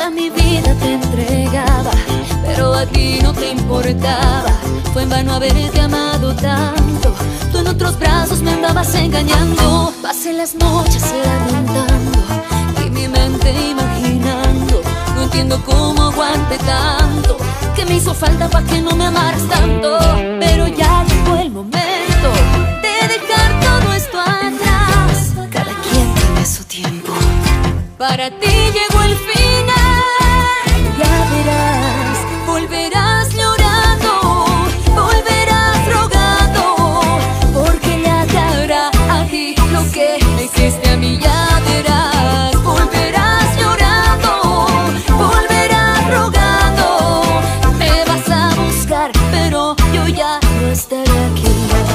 Toda mi vida te entregaba, pero a ti no te importaba. Fue en vano haberte amado tanto. Tú en otros brazos me andabas engañando. Pasé las noches lamentando y mi mente imaginando. No entiendo cómo aguante tanto, que me hizo falta pa' que no me amaras tanto. Pero ya llegó el momento de dejar todo esto atrás. Cada quien tiene su tiempo. Para ti llegó el final. Ya verás, volverás llorando, volverás rogando, porque ya te hará a ti lo que me hiciste a mí. Ya verás, volverás llorando, volverás rogando. Me vas a buscar, pero yo ya no estaré aquí.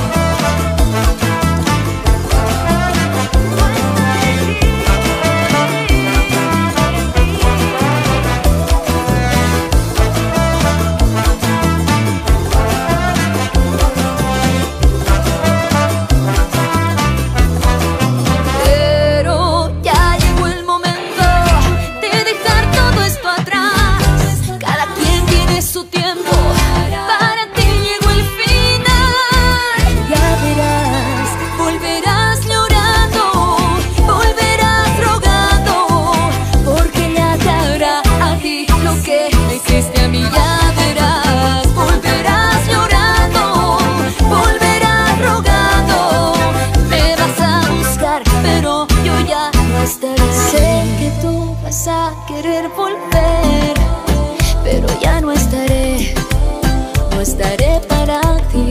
Sé que tú vas a querer volver, pero ya no estaré, no estaré para ti.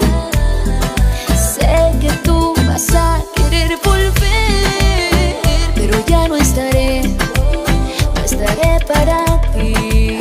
Sé que tú vas a querer volver, pero ya no estaré, no estaré para ti.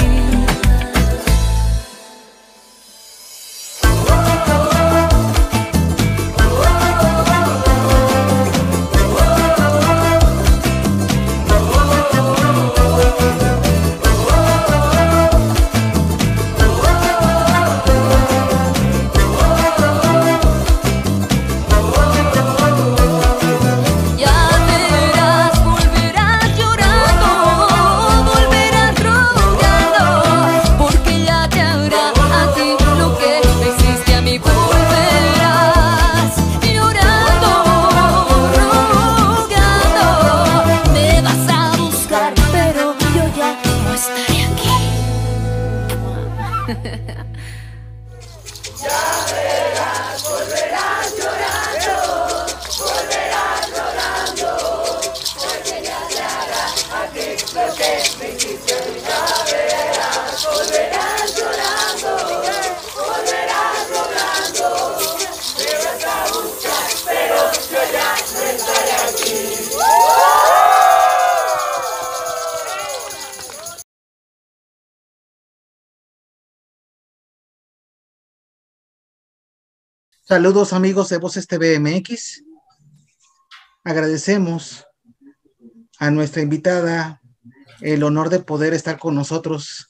Saludos amigos de Voces TV MX. Agradecemos a nuestra invitada el honor de poder estar con nosotros.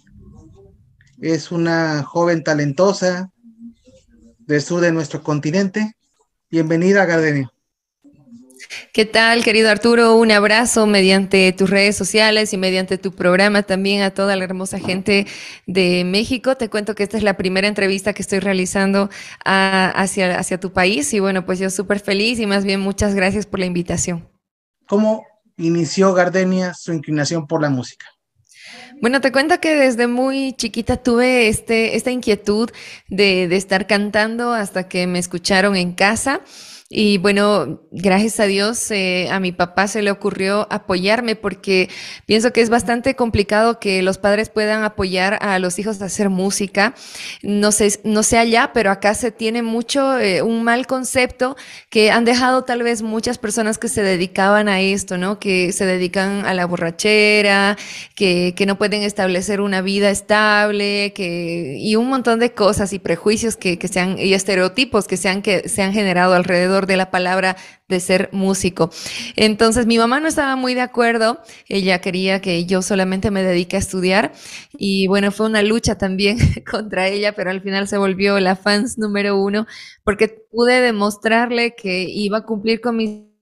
Es una joven talentosa del sur de nuestro continente. Bienvenida, Gardenia. ¿Qué tal, querido Arturo? Un abrazo mediante tus redes sociales y mediante tu programa también a toda la hermosa gente de México. Te cuento que esta es la primera entrevista que estoy realizando hacia tu país y bueno, pues yo súper feliz y más bien muchas gracias por la invitación. ¿Cómo inició Gardenia su inclinación por la música? Bueno, te cuento que desde muy chiquita tuve esta inquietud de estar cantando hasta que me escucharon en casa. Y bueno, gracias a Dios a mi papá se le ocurrió apoyarme porque pienso que es bastante complicado que los padres puedan apoyar a los hijos a hacer música. No sé allá, pero acá se tiene mucho un mal concepto que han dejado tal vez muchas personas que se dedicaban a esto, ¿no? Que se dedican a la borrachera, que no pueden establecer una vida estable, y un montón de cosas y prejuicios y estereotipos que se han generado alrededor de la palabra de ser músico. Entonces mi mamá no estaba muy de acuerdo, ella quería que yo solamente me dedique a estudiar y bueno, fue una lucha también contra ella, pero al final se volvió la fans número 1 porque pude demostrarle que iba a cumplir con mis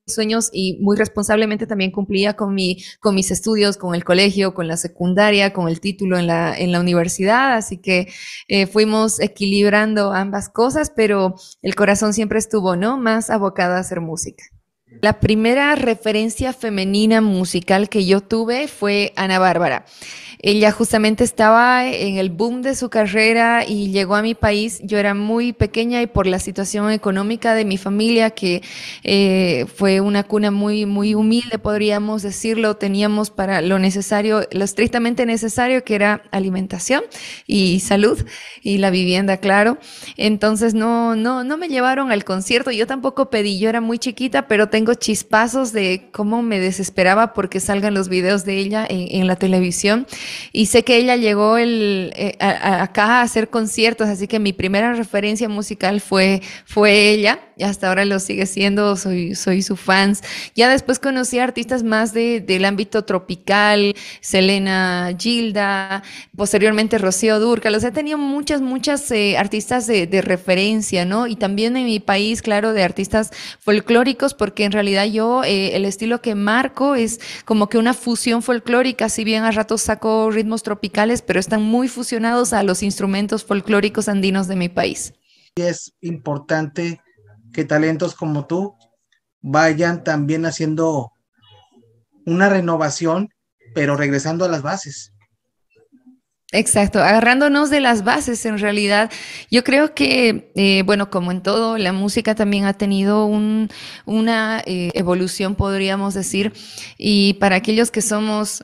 sueños y muy responsablemente también cumplía con mis estudios, con el colegio, con la secundaria, con el título en la universidad, así que fuimos equilibrando ambas cosas, pero el corazón siempre estuvo, ¿no? Más abocado a hacer música. La primera referencia femenina musical que yo tuve fue Ana Bárbara. Ella justamente estaba en el boom de su carrera y llegó a mi país. Yo era muy pequeña y por la situación económica de mi familia, que fue una cuna muy, muy humilde, podríamos decirlo, teníamos para lo necesario, lo estrictamente necesario, que era alimentación y salud y la vivienda, claro. Entonces no me llevaron al concierto. Yo tampoco pedí, yo era muy chiquita, pero tengo chispazos de cómo me desesperaba porque salgan los videos de ella en la televisión. Y sé que ella llegó acá a hacer conciertos, así que mi primera referencia musical fue ella, y hasta ahora lo sigue siendo, soy su fans. Ya después conocí a artistas más del ámbito tropical, Selena Gilda, posteriormente Rocío Dúrcal. O sea, tenía muchas artistas de referencia, ¿no? Y también en mi país, claro, de artistas folclóricos, porque en realidad yo el estilo que marco es como que una fusión folclórica, si bien a ratos saco ritmos tropicales, pero están muy fusionados a los instrumentos folclóricos andinos de mi país. Es importante que talentos como tú vayan también haciendo una renovación, pero regresando a las bases. Exacto, agarrándonos de las bases en realidad. Yo creo que, bueno, como en todo, la música también ha tenido una evolución, podríamos decir, y para aquellos que somos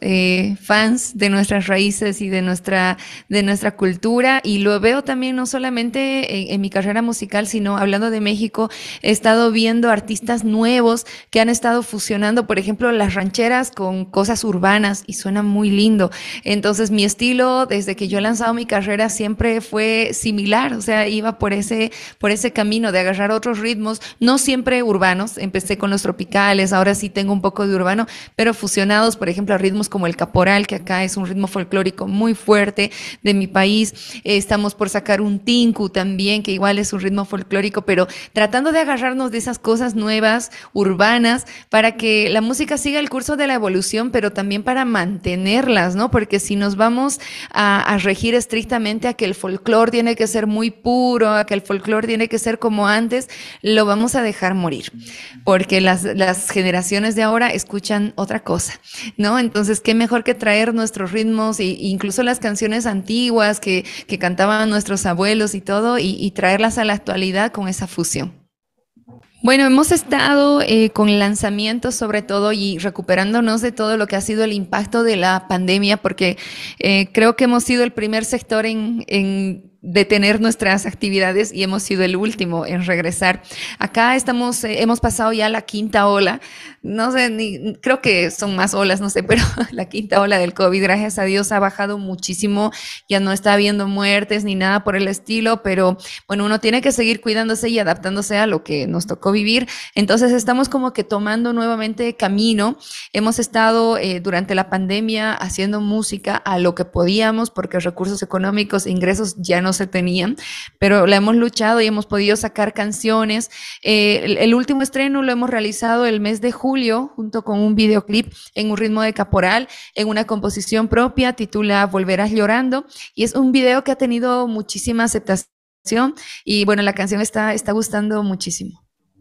fans de nuestras raíces y de nuestra cultura, y lo veo también no solamente en mi carrera musical, sino hablando de México, he estado viendo artistas nuevos que han estado fusionando, por ejemplo, las rancheras con cosas urbanas y suena muy lindo. Entonces, mi estilo desde que yo he lanzado mi carrera siempre fue similar, o sea, iba por ese camino de agarrar otros ritmos, no siempre urbanos. Empecé con los tropicales, ahora sí tengo un poco de urbano, pero fusionados, por ejemplo, a ritmos como el caporal, que acá es un ritmo folclórico muy fuerte de mi país. Estamos por sacar un tinku también, que igual es un ritmo folclórico, pero tratando de agarrarnos de esas cosas nuevas, urbanas, para que la música siga el curso de la evolución, pero también para mantenerlas, ¿no? Porque si nos vamos a regir estrictamente a que el folclore tiene que ser muy puro, a que el folclore tiene que ser como antes, lo vamos a dejar morir, porque las generaciones de ahora escuchan otra cosa, ¿no? Entonces, qué mejor que traer nuestros ritmos e incluso las canciones antiguas que cantaban nuestros abuelos y todo, y traerlas a la actualidad con esa fusión. Bueno, hemos estado con lanzamientos sobre todo y recuperándonos de todo lo que ha sido el impacto de la pandemia, porque creo que hemos sido el primer sector en detener nuestras actividades y hemos sido el último en regresar. Acá hemos pasado ya la quinta ola, no sé, creo que son más olas, no sé, pero la quinta ola del COVID, gracias a Dios, ha bajado muchísimo, ya no está habiendo muertes ni nada por el estilo, pero bueno, uno tiene que seguir cuidándose y adaptándose a lo que nos tocó vivir. Entonces estamos como que tomando nuevamente camino. Hemos estado durante la pandemia haciendo música a lo que podíamos, porque recursos económicos, ingresos ya no se tenían, pero la hemos luchado y hemos podido sacar canciones. El último estreno lo hemos realizado el mes de julio, junto con un videoclip en un ritmo de caporal, en una composición propia, titula Volverás llorando, y es un video que ha tenido muchísima aceptación y bueno, la canción está gustando muchísimo.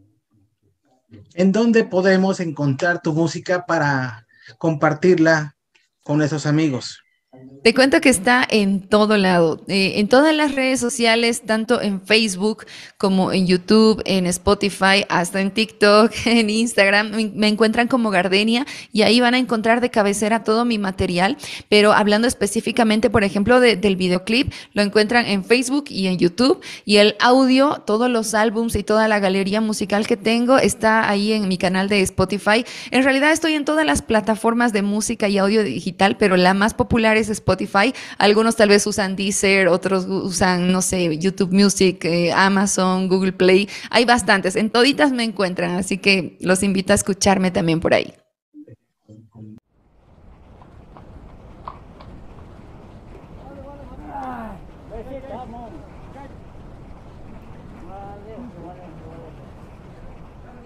¿En dónde podemos encontrar tu música para compartirla con nuestros amigos? Te cuento que está en todo lado, en todas las redes sociales, tanto en Facebook como en YouTube, en Spotify, hasta en TikTok, en Instagram. Me encuentran como Gardenia y ahí van a encontrar de cabecera todo mi material. Pero hablando específicamente, por ejemplo, del videoclip, lo encuentran en Facebook y en YouTube. Y el audio, todos los álbums y toda la galería musical que tengo está ahí en mi canal de Spotify. En realidad estoy en todas las plataformas de música y audio digital, pero la más popular es Spotify. Algunos tal vez usan Deezer, otros usan, no sé, YouTube Music, Amazon, Google Play. Hay bastantes, en toditas me encuentran, así que los invito a escucharme también por ahí.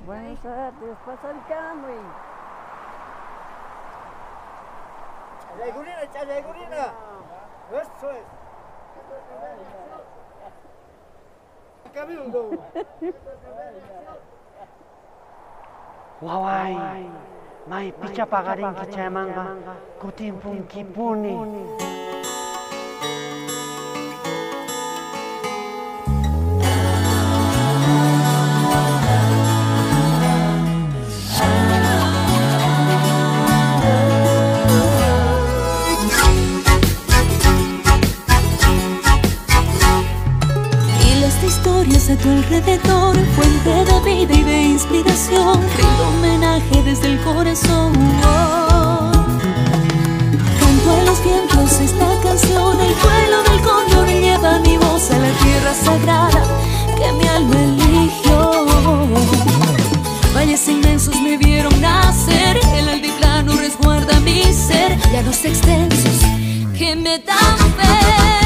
Buenas tardes, pasa el cambio. ¡Chalegurina! Eso es. Wawai, mai picha pagarin kichamanga, kutimpun kipuni. A tu alrededor, fuente de vida y de inspiración, rindo homenaje desde el corazón. Canto a los vientos esta canción, el vuelo del cóndor lleva mi voz a la tierra sagrada que mi alma eligió. Valles inmensos me vieron nacer, el altiplano resguarda mi ser, llanos extensos que me dan fe.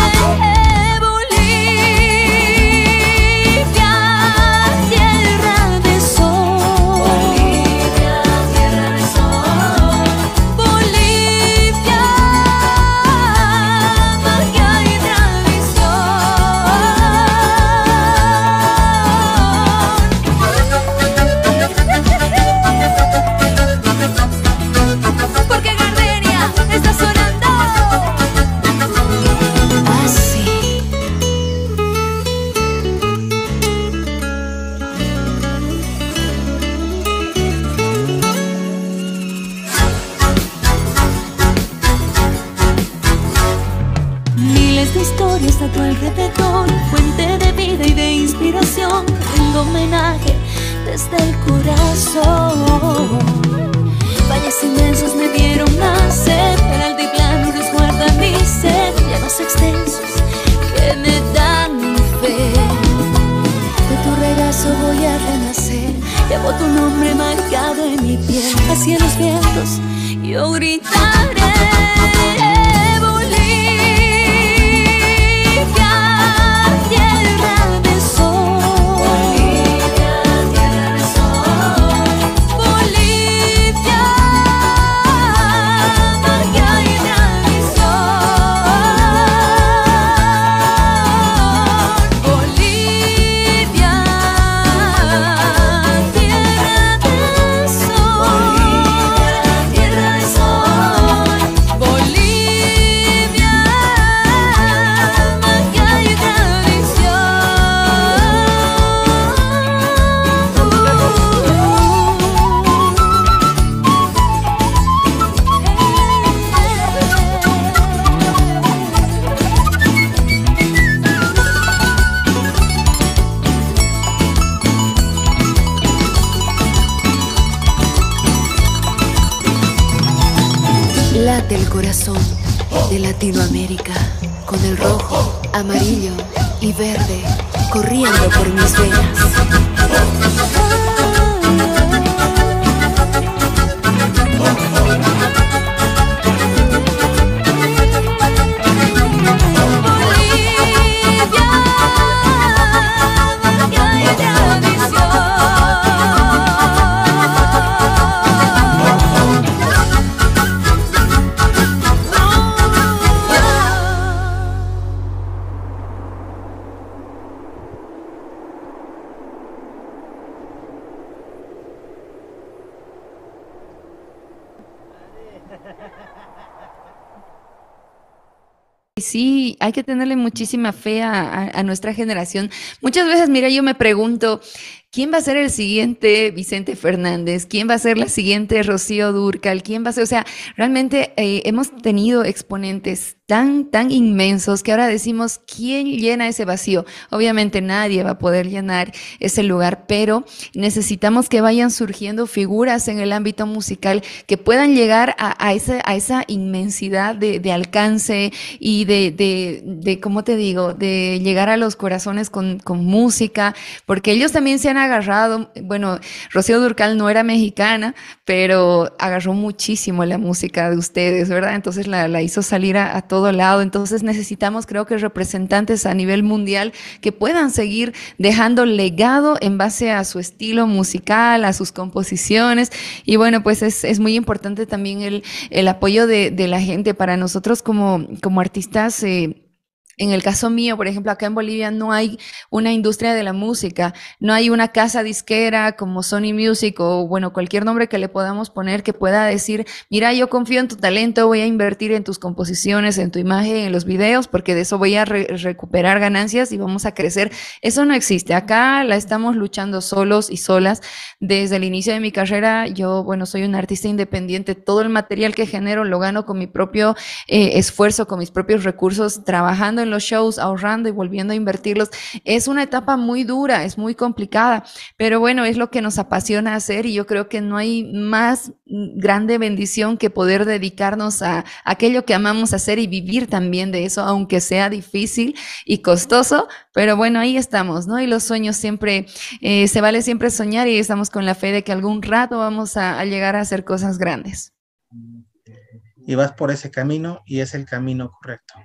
A tu alrededor, fuente de vida y de inspiración, rindo homenaje desde el corazón. Valles inmensos me vieron nacer, el altiplano resguarda mi ser, llanos extensos que me dan fe. De tu regazo voy a renacer, llevo tu nombre marcado en mi piel. Hacia los vientos yo gritaré. Late el corazón de Latinoamérica con el rojo, amarillo y verde corriendo por mis venas. Sí, hay que tenerle muchísima fe a nuestra generación. Muchas veces, mira, yo me pregunto, ¿quién va a ser el siguiente Vicente Fernández? ¿Quién va a ser la siguiente Rocío Dúrcal? ¿Quién va a ser? O sea, realmente hemos tenido exponentes tan inmensos que ahora decimos, ¿quién llena ese vacío? Obviamente nadie va a poder llenar ese lugar, pero necesitamos que vayan surgiendo figuras en el ámbito musical que puedan llegar a esa inmensidad de alcance y de, ¿cómo te digo?, de llegar a los corazones con música, porque ellos también se han agarrado. Bueno, Rocío Dúrcal no era mexicana, pero agarró muchísimo la música de ustedes, ¿verdad? Entonces la hizo salir a todo todo lado. Entonces necesitamos, creo que representantes a nivel mundial que puedan seguir dejando legado en base a su estilo musical, a sus composiciones. Y bueno, pues es muy importante también el apoyo de la gente para nosotros como artistas. En el caso mío, por ejemplo, acá en Bolivia no hay una industria de la música, no hay una casa disquera como Sony Music o bueno, cualquier nombre que le podamos poner que pueda decir, mira, yo confío en tu talento, voy a invertir en tus composiciones, en tu imagen, en los videos, porque de eso voy a recuperar ganancias y vamos a crecer. Eso no existe. Acá la estamos luchando solos y solas. Desde el inicio de mi carrera, yo, bueno, soy una artista independiente. Todo el material que genero lo gano con mi propio esfuerzo, con mis propios recursos, trabajando en los shows, ahorrando y volviendo a invertirlos. Es una etapa muy dura, es muy complicada, pero bueno, es lo que nos apasiona hacer y yo creo que no hay más grande bendición que poder dedicarnos a aquello que amamos hacer y vivir también de eso, aunque sea difícil y costoso, pero bueno, ahí estamos, ¿no? Y los sueños siempre, se vale siempre soñar y estamos con la fe de que algún rato vamos a llegar a hacer cosas grandes. Y vas por ese camino y es el camino correcto.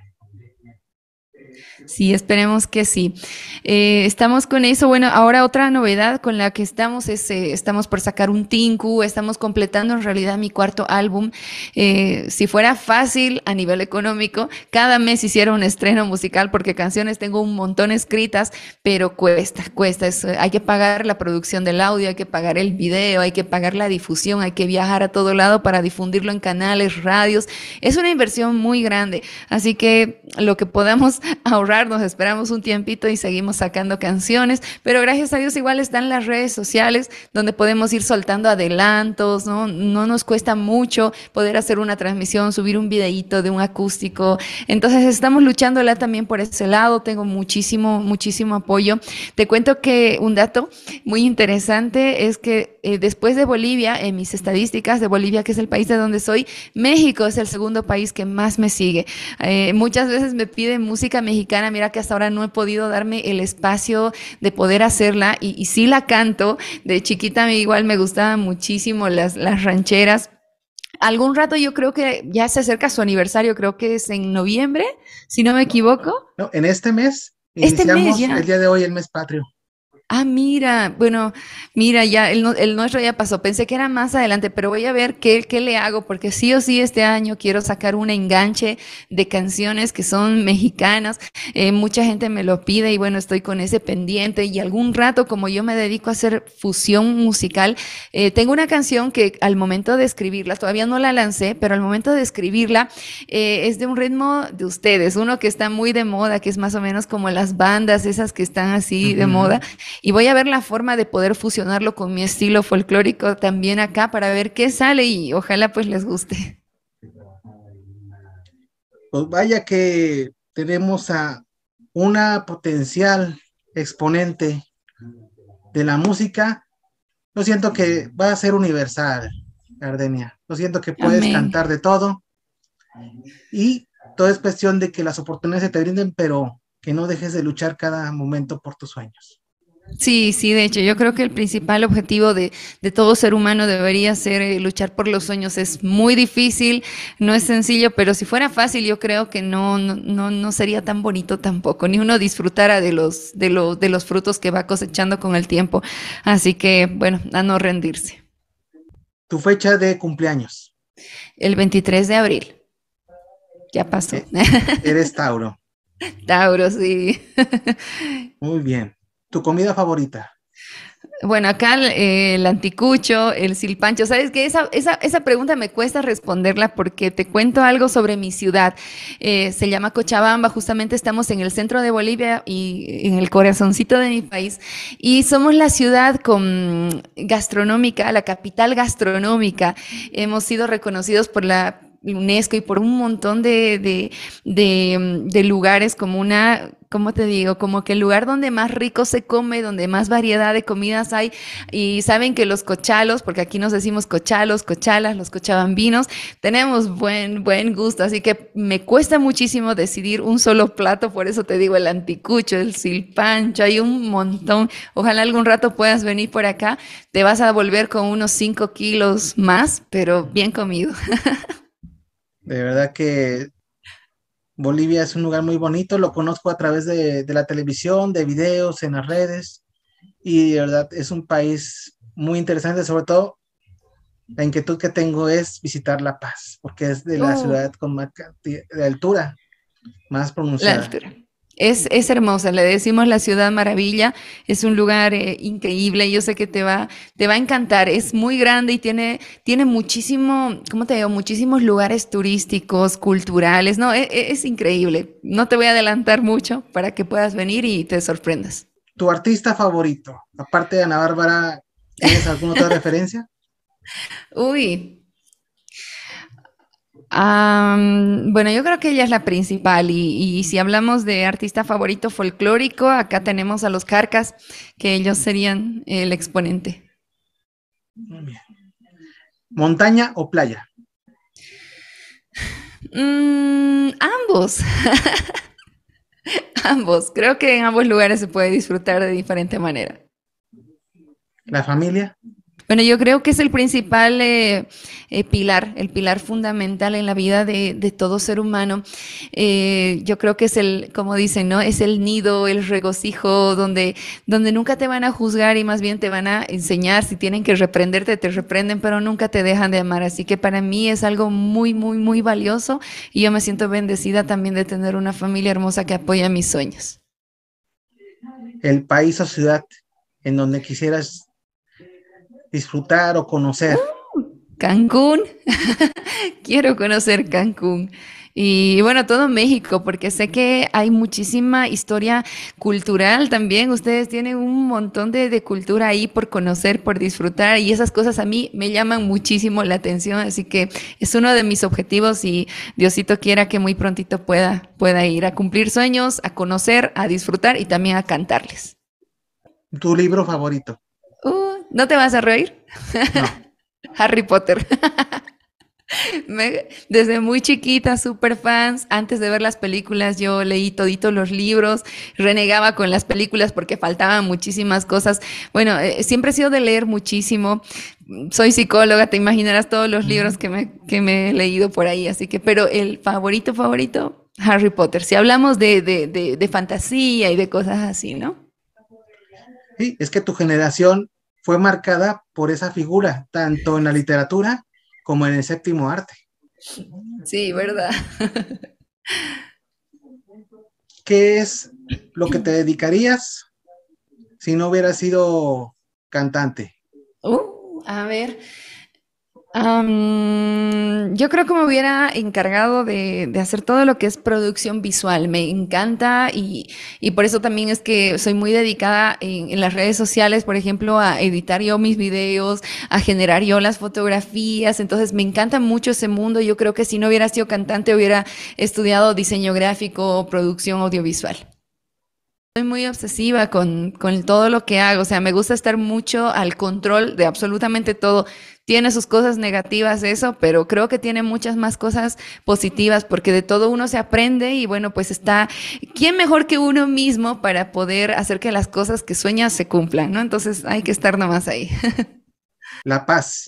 Sí, esperemos que sí. Estamos con eso. Bueno, ahora otra novedad con la que estamos es, estamos por sacar un Tinku, estamos completando en realidad mi cuarto álbum. Si fuera fácil a nivel económico, cada mes hiciera un estreno musical porque canciones tengo un montón escritas, pero cuesta. Hay que pagar la producción del audio, hay que pagar el video, hay que pagar la difusión, hay que viajar a todo lado para difundirlo en canales, radios. Es una inversión muy grande, así que lo que podamos ahorrar, nos esperamos un tiempito y seguimos sacando canciones, pero gracias a Dios igual están las redes sociales donde podemos ir soltando adelantos, ¿no? No nos cuesta mucho poder hacer una transmisión, subir un videíto de un acústico, entonces estamos luchándola también por ese lado, tengo muchísimo apoyo. Te cuento que un dato muy interesante es que después de Bolivia, en mis estadísticas de Bolivia, que es el país de donde soy, México es el segundo país que más me sigue. Muchas veces me piden música mexicana, mira que hasta ahora no he podido darme el espacio de poder hacerla y sí la canto. De chiquita igual me gustaban muchísimo las rancheras. Algún rato yo creo que ya se acerca su aniversario, creo que es en noviembre, si no me equivoco. No, en este mes Este mes iniciamos ya. el día de hoy, el mes patrio. Ah, mira, bueno, mira, ya el nuestro ya pasó. Pensé que era más adelante, pero voy a ver qué le hago, porque sí o sí este año quiero sacar un enganche de canciones que son mexicanas. Mucha gente me lo pide y bueno, estoy con ese pendiente. Y algún rato, como yo me dedico a hacer fusión musical, tengo una canción que al momento de escribirla, todavía no la lancé, pero al momento de escribirla es de un ritmo de ustedes, uno que está muy de moda, que es más o menos como las bandas esas que están así de moda. Y voy a ver la forma de poder fusionarlo con mi estilo folclórico también acá para ver qué sale y ojalá pues les guste. Pues vaya que tenemos a una potencial exponente de la música. Yo siento que va a ser universal, Gardenia. Yo siento que puedes Amén. cantar de todo y todo es cuestión de que las oportunidades se te brinden, pero que no dejes de luchar cada momento por tus sueños. Sí, de hecho, yo creo que el principal objetivo de todo ser humano debería ser luchar por los sueños. Es muy difícil, no es sencillo, pero si fuera fácil, yo creo que no sería tan bonito tampoco, ni uno disfrutara de los frutos que va cosechando con el tiempo. Así que, bueno, a no rendirse. Tu fecha de cumpleaños. El 23 de abril. Ya pasó. Eres Tauro. Tauro, sí. Muy bien. ¿Tu comida favorita? Bueno, acá el anticucho, el silpancho, ¿sabes qué? Esa pregunta me cuesta responderla porque te cuento algo sobre mi ciudad. Se llama Cochabamba, justamente estamos en el centro de Bolivia y en el corazoncito de mi país. Y somos la ciudad gastronómica, la capital gastronómica. Hemos sido reconocidos por la UNESCO y por un montón de lugares como ¿cómo te digo? Como que el lugar donde más rico se come, donde más variedad de comidas hay. Y saben que los cochalos, porque aquí nos decimos cochalos, cochalas, los cochabambinos, tenemos buen gusto. Así que me cuesta muchísimo decidir un solo plato, por eso te digo el anticucho, el silpancho, hay un montón. Ojalá algún rato puedas venir por acá. Te vas a volver con unos 5 kilos más, pero bien comido. De verdad que Bolivia es un lugar muy bonito, lo conozco a través de la televisión, de videos, en las redes, y de verdad es un país muy interesante, sobre todo la inquietud que tengo es visitar La Paz, porque es de la Uh, ciudad con más de altura más la pronunciada. altura. Es hermosa, le decimos la Ciudad Maravilla, es un lugar increíble, yo sé que te va a encantar, es muy grande y tiene muchísimo, ¿cómo te digo? Muchísimos lugares turísticos, culturales, no, es increíble. No te voy a adelantar mucho para que puedas venir y te sorprendas. ¿Tu artista favorito? Aparte de Ana Bárbara, ¿tienes alguna otra referencia? Uy, bueno, yo creo que ella es la principal y si hablamos de artista favorito folclórico, acá tenemos a los Carcas, que ellos serían el exponente. Muy bien. ¿Montaña o playa? Ambos, ambos. Creo que en ambos lugares se puede disfrutar de diferente manera. ¿La familia? Bueno, yo creo que es el principal pilar, el pilar fundamental en la vida de todo ser humano. Yo creo que es el, como dicen, ¿no? Es el nido, el regocijo, donde nunca te van a juzgar y más bien te van a enseñar. Si tienen que reprenderte, te reprenden, pero nunca te dejan de amar. Así que para mí es algo muy, muy, muy valioso y yo me siento bendecida también de tener una familia hermosa que apoya mis sueños. ¿El país o ciudad en donde quisieras disfrutar o conocer? Cancún, quiero conocer Cancún. Y bueno, todo México, porque sé que hay muchísima historia cultural también. Ustedes tienen un montón de cultura ahí por conocer, por disfrutar, y esas cosas a mí me llaman muchísimo la atención. Así que es uno de mis objetivos y Diosito quiera que muy prontito pueda ir a cumplir sueños, a conocer, a disfrutar y también a cantarles. ¿Tu libro favorito? ¿No te vas a reír? No. Harry Potter. Desde muy chiquita, súper fans. Antes de ver las películas, yo leí toditos los libros, renegaba con las películas porque faltaban muchísimas cosas. Bueno, siempre he sido de leer muchísimo. Soy psicóloga, te imaginarás todos los libros que me he leído por ahí. Así que, pero el favorito, Harry Potter. Si hablamos de fantasía y de cosas así, ¿no? Sí, es que tu generación fue marcada por esa figura, tanto en la literatura como en el séptimo arte. Sí, ¿verdad? ¿Qué es lo que te dedicarías si no hubieras sido cantante? A ver. Yo creo que me hubiera encargado de hacer todo lo que es producción visual. Me encanta y por eso también es que soy muy dedicada en las redes sociales, por ejemplo, a editar yo mis videos, a generar yo las fotografías. Entonces me encanta mucho ese mundo. Yo creo que si no hubiera sido cantante, hubiera estudiado diseño gráfico, producción audiovisual. Soy muy obsesiva con todo lo que hago, o sea, me gusta estar mucho al control de absolutamente todo. Tiene sus cosas negativas eso, pero creo que tiene muchas más cosas positivas porque de todo uno se aprende y bueno, pues está, ¿quién mejor que uno mismo para poder hacer que las cosas que sueñas se cumplan, ¿no? Entonces hay que estar nomás ahí. La Paz.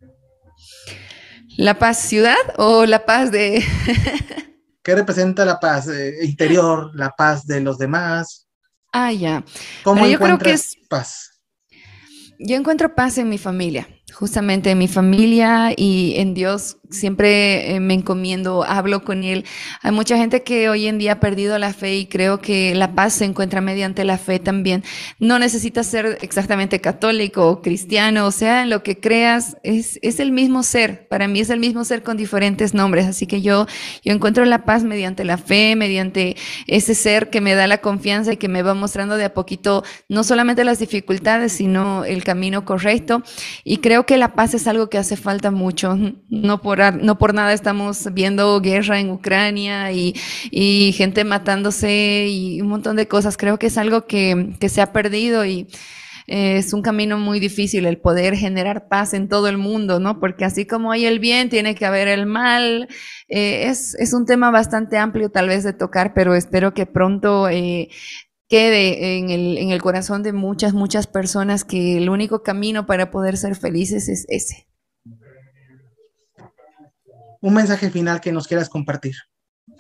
¿La paz ciudad o la paz de... ¿Qué representa la paz interior, la paz de los demás? Ah, ya. ¿Cómo Bueno, yo creo que encuentras es paz? Yo encuentro paz en mi familia, justamente en mi familia y en Dios. Siempre me encomiendo, hablo con Él. Hay mucha gente que hoy en día ha perdido la fe y creo que la paz se encuentra mediante la fe también. No necesitas ser exactamente católico o cristiano, o sea, en lo que creas, es el mismo ser. Para mí es el mismo ser con diferentes nombres. Así que yo encuentro la paz mediante la fe, mediante ese ser que me da la confianza y que me va mostrando de a poquito no solamente las dificultades, sino el camino correcto. Y creo que la paz es algo que hace falta mucho. No por nada estamos viendo guerra en Ucrania y gente matándose y un montón de cosas. Creo que es algo que se ha perdido y es un camino muy difícil el poder generar paz en todo el mundo, ¿no? Porque así como hay el bien, tiene que haber el mal. Es un tema bastante amplio tal vez de tocar, pero espero que pronto quede en el corazón de muchas personas que el único camino para poder ser felices es ese. Un mensaje final que nos quieras compartir.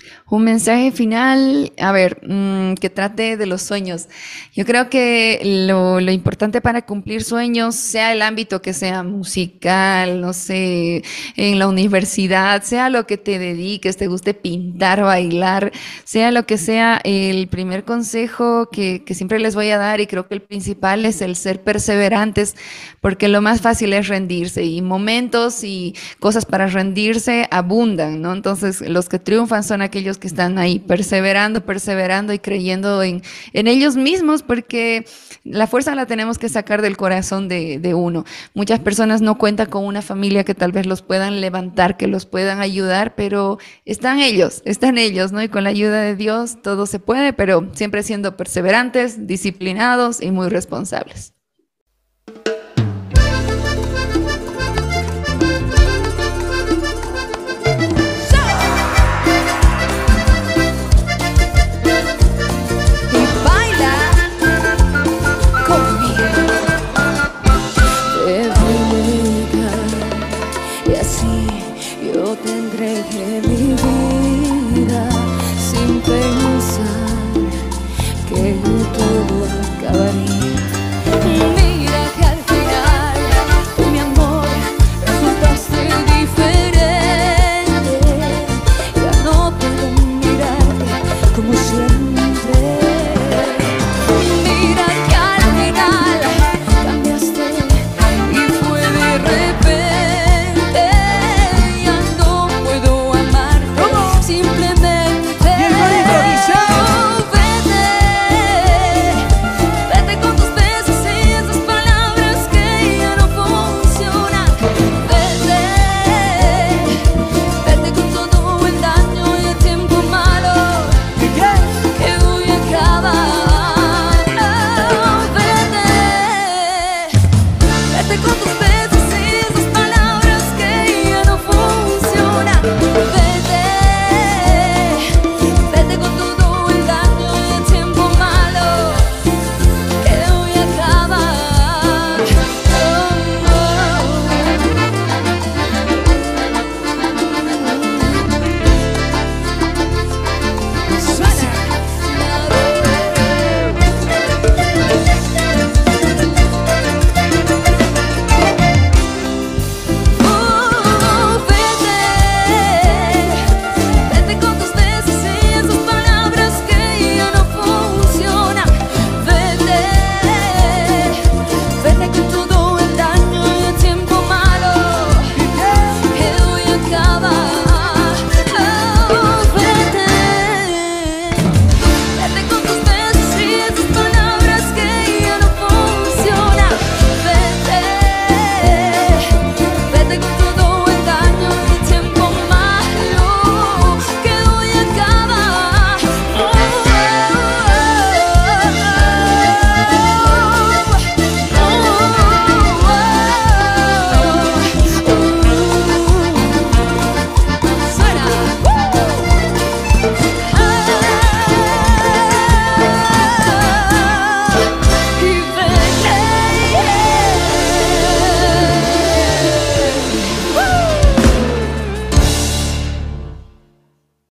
Un mensaje final, a ver, que trate de los sueños. Yo creo que lo importante para cumplir sueños, sea el ámbito que sea musical, no sé, en la universidad, sea lo que te dediques, te guste pintar, bailar, sea lo que sea, el primer consejo que siempre les voy a dar, y creo que el principal es el ser perseverantes, porque lo más fácil es rendirse, y momentos y cosas para rendirse abundan, ¿no? Entonces, los que triunfan son aquellos que están ahí perseverando, perseverando y creyendo en ellos mismos, porque la fuerza la tenemos que sacar del corazón de uno. Muchas personas no cuentan con una familia que tal vez los puedan levantar, que los puedan ayudar, pero están ellos, ¿no? Y con la ayuda de Dios todo se puede, pero siempre siendo perseverantes, disciplinados y muy responsables. Mi vida sin pensar que todo acabaría.